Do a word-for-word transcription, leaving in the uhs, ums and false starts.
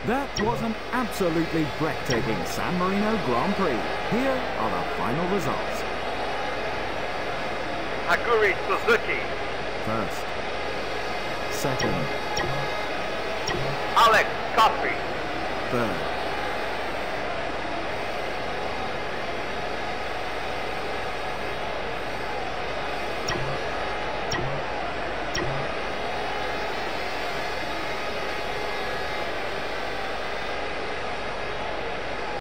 That was an absolutely breathtaking San Marino Grand Prix. Here are the final results. Aguri Suzuki. First. Second. Alex Coffey. Third.